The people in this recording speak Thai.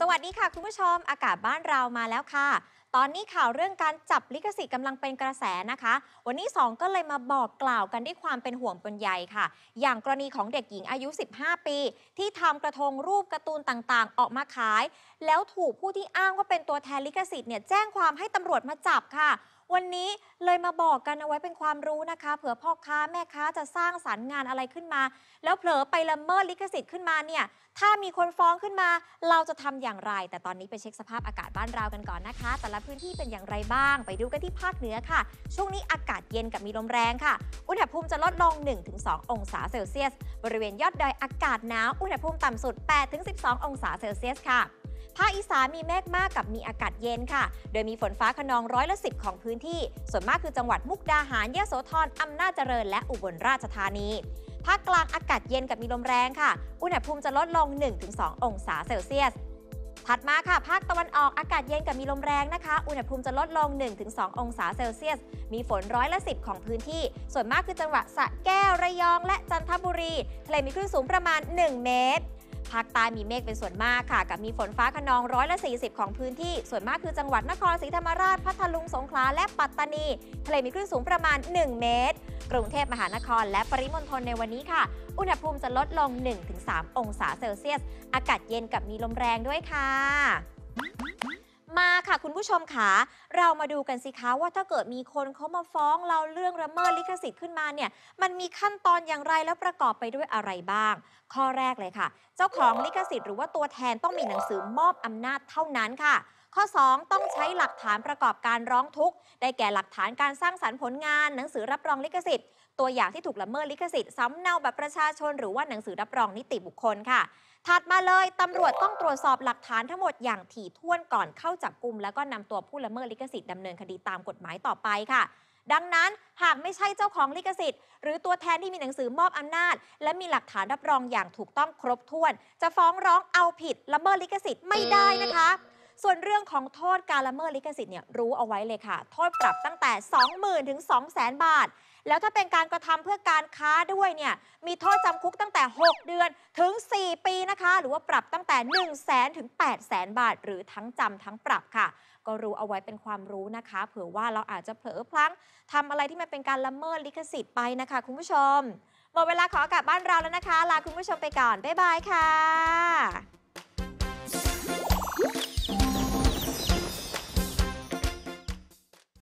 วัสดีค่ะคุณผู้ชมอากาศบ้านเรามาแล้วค่ะตอนนี้ข่าวเรื่องการจับลิขสิทธิ์กำลังเป็นกระแสนะคะวันนี้2ก็เลยมาบอกกล่าวกันด้วยความเป็นห่วงเป็นใยค่ะอย่างกรณีของเด็กหญิงอายุ15ปีที่ทำกระทงรูปการ์ตูนต่างๆออกมาขายแล้วถูกผู้ที่อ้างว่าเป็นตัวแทนลิขสิทธิ์เนี่ยแจ้งความให้ตำรวจมาจับค่ะวันนี้เลยมาบอกกันเอาไว้เป็นความรู้นะคะเผื่อพ่อค้าแม่ค้าจะสร้างสรรค์งานอะไรขึ้นมาแล้วเผลอไปละเมิดลิขสิทธิ์ขึ้นมาเนี่ยถ้ามีคนฟ้องขึ้นมาเราจะทำอย่างไรแต่ตอนนี้ไปเช็คสภาพอากาศบ้านเรากันก่อนนะคะแต่ละพื้นที่เป็นอย่างไรบ้างไปดูกันที่ภาคเหนือค่ะช่วงนี้อากาศเย็นกับมีลมแรงค่ะอุณหภูมิจะลดลง 1-2 องศาเซลเซียสบริเวณยอดดอยอากาศหนาวอุณหภูมิต่ำสุด 8-12 องศาเซลเซียสค่ะภาคอีสานมีเมฆมากกับมีอากาศเย็นค่ะโดยมีฝนฟ้าคะนอง10%ของพื้นที่ส่วนมากคือจังหวัดมุกดาหารยโสธรอำนาจเจริญและอุบลราชธานีภาคกลางอากาศเย็นกับมีลมแรงค่ะอุณหภูมิจะลดลง 1-2 องศาเซลเซียสถัดมาค่ะภาคตะวันออกอากาศเย็นกับมีลมแรงนะคะอุณหภูมิจะลดลง 1-2 องศาเซลเซียสมีฝน10%ของพื้นที่ส่วนมากคือจังหวัดสระแก้วระยองและจันทบุรีทะเลมีคลื่นสูงประมาณ1 เมตรภาคใต้มีเมฆเป็นส่วนมากค่ะกับมีฝนฟ้าคะนอง40%ของพื้นที่ส่วนมากคือจังหวัดนครศรีธรรมราชพัทลุงสงขลาและปัตตานีทะเลมีคลื่นสูงประมาณ1 เมตรกรุงเทพมหานครและปริมณฑลในวันนี้ค่ะอุณหภูมิจะลดลง 1-3 องศาเซลเซียสอากาศเย็นกับมีลมแรงด้วยค่ะมาค่ะคุณผู้ชมค่ะเรามาดูกันสิคะว่าถ้าเกิดมีคนเขามาฟ้องเราเรื่องละเมิดลิขสิทธิ์ขึ้นมาเนี่ยมันมีขั้นตอนอย่างไรแล้วประกอบไปด้วยอะไรบ้างข้อแรกเลยค่ะเจ้าของลิขสิทธิ์หรือว่าตัวแทนต้องมีหนังสือมอบอำนาจเท่านั้นค่ะข้อ2ต้องใช้หลักฐานประกอบการร้องทุกข์ได้แก่หลักฐานการสร้างสรรค์ผลงานหนังสือรับรองลิขสิทธิ์ตัวอย่างที่ถูกละเมิดลิขสิทธิ์สำเนาบัตรประชาชนหรือว่าหนังสือรับรองนิติบุคคลค่ะถัดมาเลยตำรวจต้องตรวจสอบหลักฐานทั้งหมดอย่างถี่ถ้วนก่อนเข้าจับกุมแล้วก็นำตัวผู้ละเมิดลิขสิทธิ์ดำเนินคดีตามกฎหมายต่อไปค่ะดังนั้นหากไม่ใช่เจ้าของลิขสิทธิ์หรือตัวแทนที่มีหนังสือมอบอำนาจและมีหลักฐานรับรองอย่างถูกต้องครบถ้วนจะฟ้องร้องเอาผิดละเมิดลิขสิทธิ์ไม่ได้นะคะส่วนเรื่องของโทษการละเมิดลิขสิทธิ์เนี่ยรู้เอาไว้เลยค่ะโทษปรับตั้งแต่ 20,000 ถึง 200,000 บาทแล้วถ้าเป็นการกระทำเพื่อการค้าด้วยเนี่ยมีโทษจำคุกตั้งแต่6 เดือนถึง 4 ปีนะคะหรือว่าปรับตั้งแต่ 100,000 ถึง 800,000 บาทหรือทั้งจำทั้งปรับค่ะก็รู้เอาไว้เป็นความรู้นะคะเผื่อว่าเราอาจจะเผลอพลั้งทำอะไรที่มันเป็นการละเมิดลิขสิทธิ์ไปนะคะคุณผู้ชมหมดเวลาของอากาศบ้านเราแล้วนะคะลาคุณผู้ชมไปก่อนบ๊ายบายค่ะ